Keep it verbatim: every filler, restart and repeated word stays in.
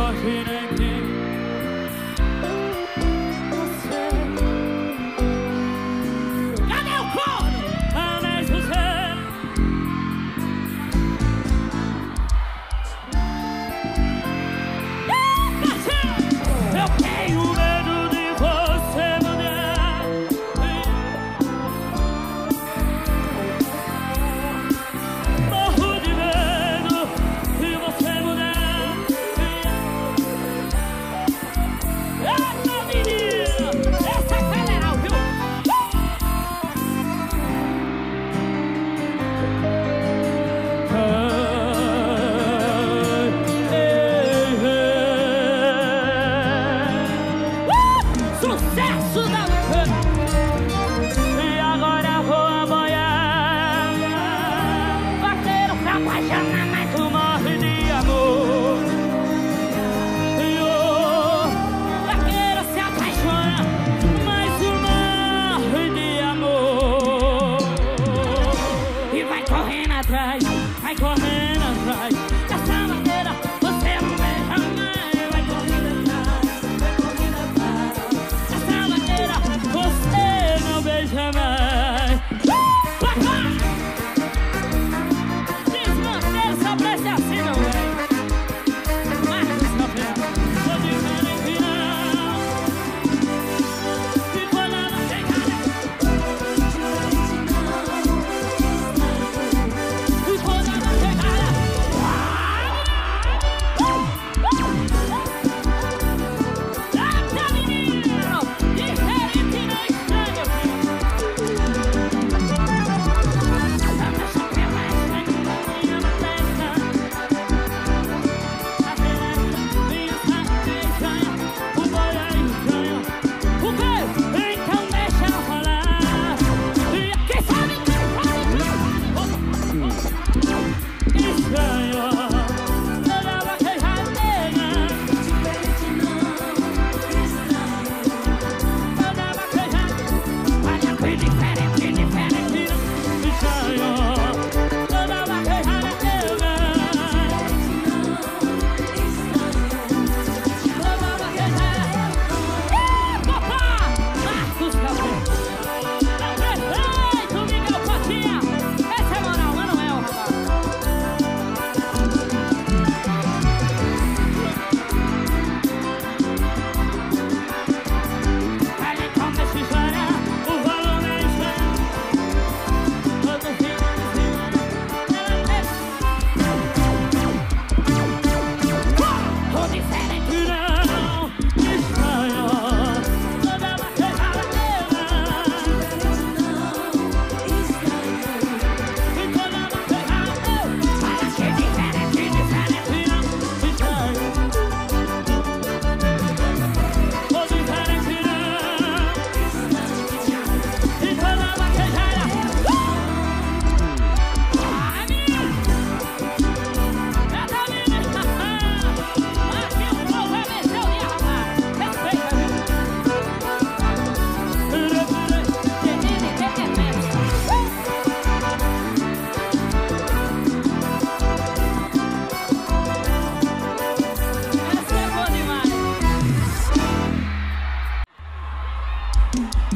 morte nem fim. Você. Cadê o corno? Amém, José. Eu tenho medo de você, mulher. Morro de medo de você, mulher. Eita, menina, essa é federal, viu? Sucesso da e agora vou apoiar. Vaqueiro se apaixona, mas tu morre de amor. E o vaqueiro se apaixona, mas tu morre de amor. E vai correndo atrás, vai correndo atrás dessa maneira. Você não beija mais, vai correndo atrás, vai correndo atrás. Dessa maneira você não beija mais. Vai cá! Desmanteiro só presta assim, meu velho. Marcos Café, tô dizendo em final. Ficou na chegada. Ficou na chegada. Eita, menino! Diferente não estranho, filho. Essa chapela é estranha, minha matéria. A xereca, minha saca é estranha. O boi é estranho. O quê? Então deixa eu falar. E quem sabe, quem sabe, estranho. Toda vaquejada. Diferente não, estranho. Toda vaquejada. Olha que diferente, diferente não, estranho. Toda vaquejada. Diferente não, estranho. Toda vaquejada. Ih, papá! Marcos Café. Prefeito Miguel Patinha. Essa é moral, mas não é o rapaz. Aí como essa história, o valor é estranho. Todo fim de semana, ela tem. O diferente não, estranho. Toda vaquejada dela. E toda vaquejada eu. Fala que diferente, diferente não, estranho. O diferente não. E toda vaquejada. Ah, minha! Essa menina! Aqui o povo é venceu de rapaz. Respeita, viu? Essa é boa demais.